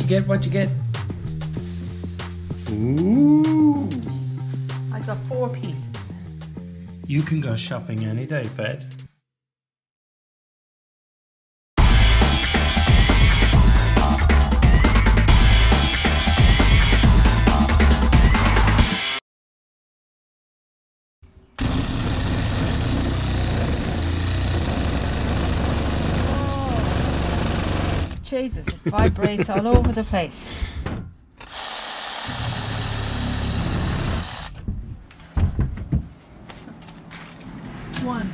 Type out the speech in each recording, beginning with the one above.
you get? What'd you get? Ooh. I got 4 pieces. You can go shopping any day, Pat. Jesus, it vibrates all over the place. One.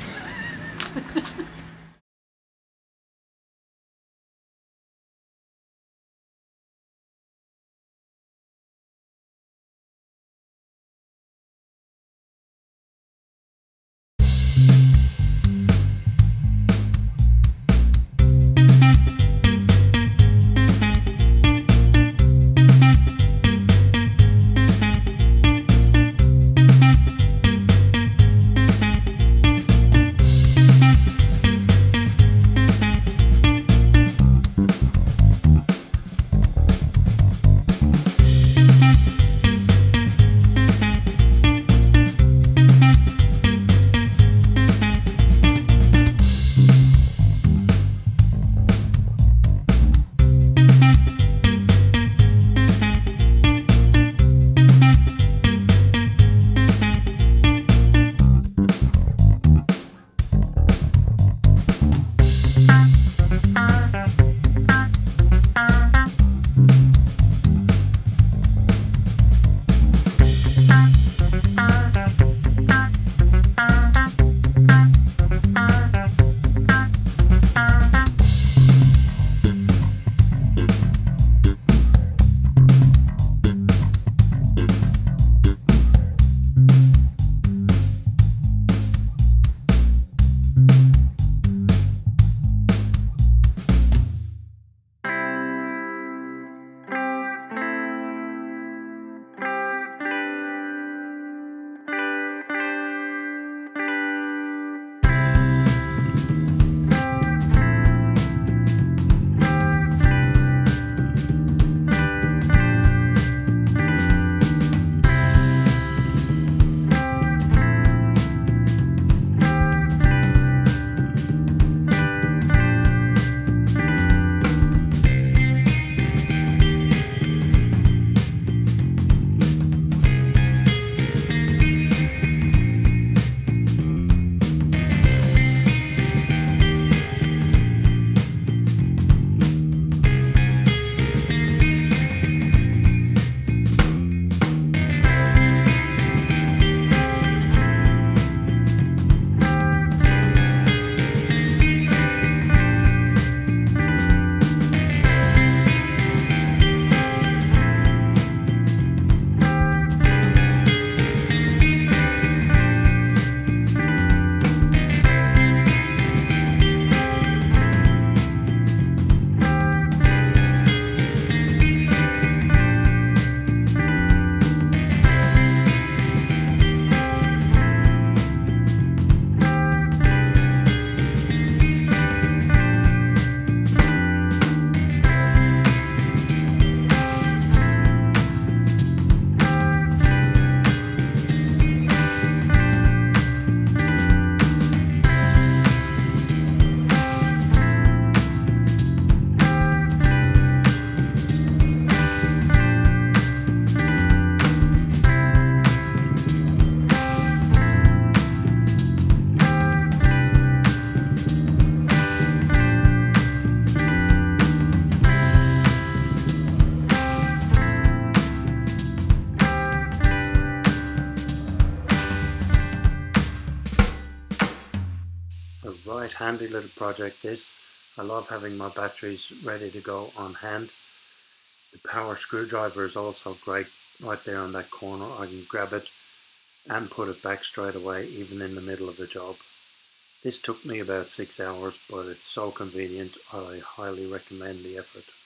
A right handy little project this. I love having my batteries ready to go on hand. The power screwdriver is also great right there on that corner. I can grab it and put it back straight away even in the middle of the job. This took me about 6 hours, but it's so convenient. I highly recommend the effort.